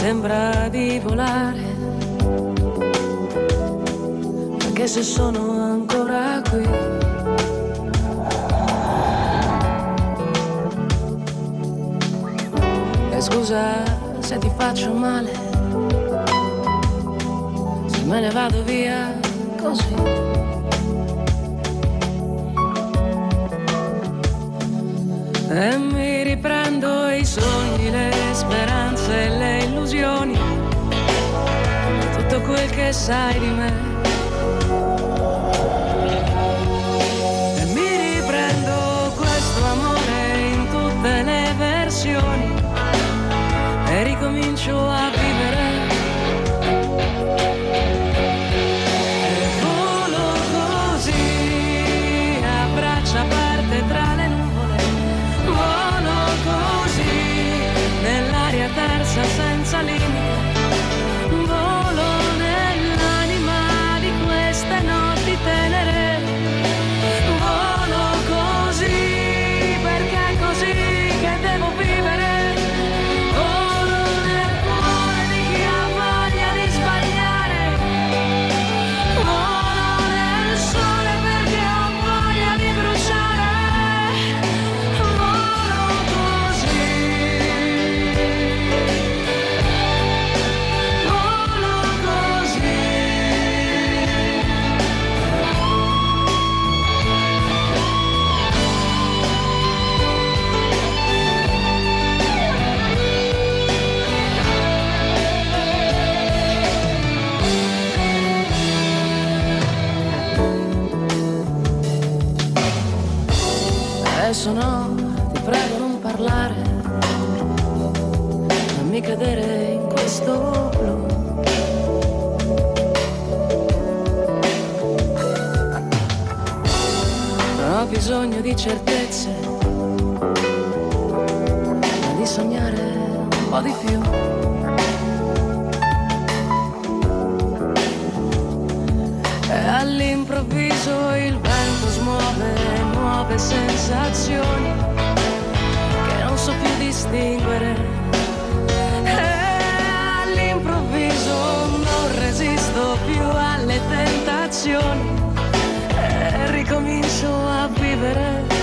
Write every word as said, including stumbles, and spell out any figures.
sembra di volare, anche se sono ancora qui. E scusa se ti faccio male, se me ne vado via così. E mi riprendo i sogni, le speranze e le illusioni, tutto quel che sai di me. E mi riprendo questo amore in tutte le versioni e ricomincio a vivere. E volo così, a braccia aperte tra le nuvole, volo così, nell'aria terza senza limite, volo nell'anima di queste notti tenere, volo così, perché è così che devo vivere, volo nel cuore di chi ha voglia di sbagliare, volo nel sole perché ho voglia di bruciare, volo così, volo così. Adesso no, ti prego non parlare, non mi cadere in questo blu. Non ho bisogno di certezze, ma di sognare un po' di più. E all'improvviso il vento smuove nuove sensazioni che non so più distinguere. E all'improvviso non resisto più alle tentazioni e ricomincio a vivere.